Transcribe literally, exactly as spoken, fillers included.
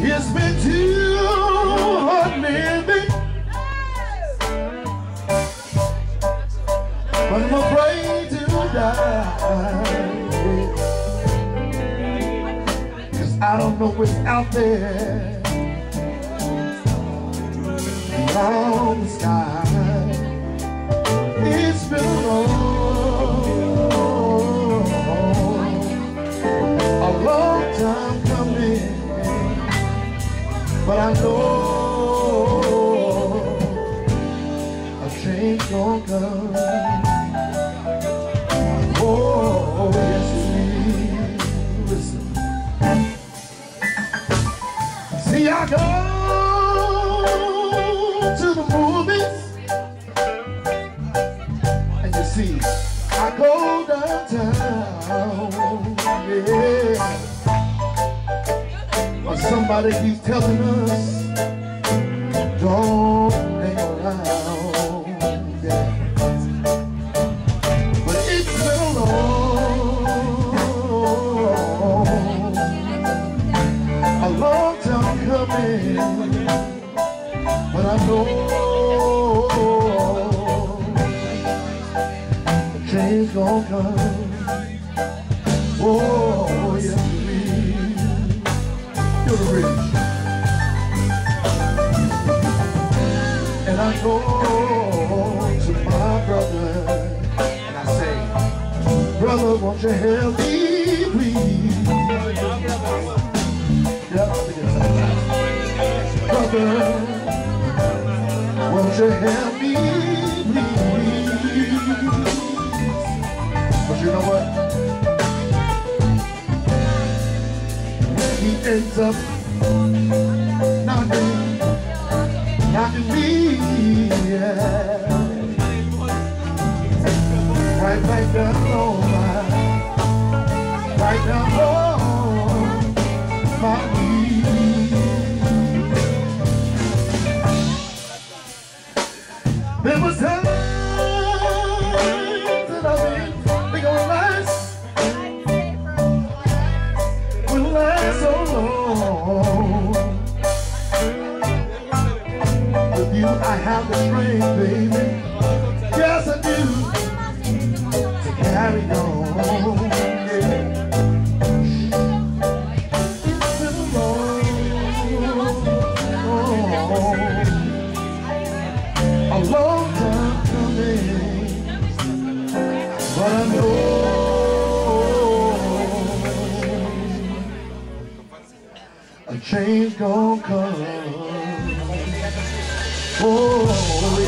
It's been too hard living, but I'm afraid to die. 'Cause I don't know what's out there beyond the sky. It's been a long, a long time coming, but I know a change gon' come. Oh, yes it will. Listen. See, I go to the movies, and you see, I go downtown, yeah. Or somebody keeps telling us, don't hang around, yeah. But it's been a long, a long time coming, but I know the change gon' come. Oh, yes, please. You're the rich. And I go to my brother and I say, brother, won't you help me, please? Yeah, brother, won't you help me, please? But you know what? He ends up knocking, knocking me, yeah. Right back down on my, right down on my knees. There was times that I've been thinking of last, will last so long. With you I have the strength, baby. Yes, I do. To carry on. Yeah. It's been a long, a long time coming, but I know a change gon' come. Oh,